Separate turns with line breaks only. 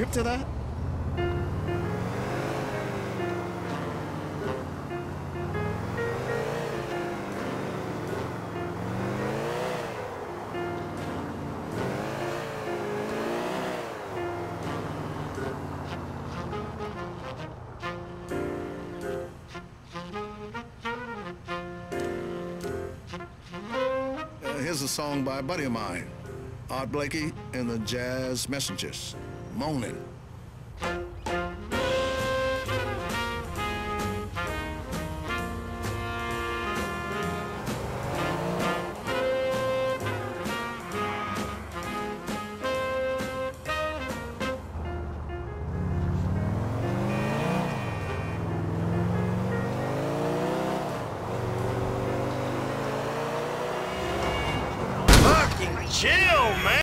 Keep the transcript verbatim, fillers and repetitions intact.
hip to that? Uh, here's a song by a buddy of mine, Art Blakey and the Jazz Messengers, Moaning.
Chill, man.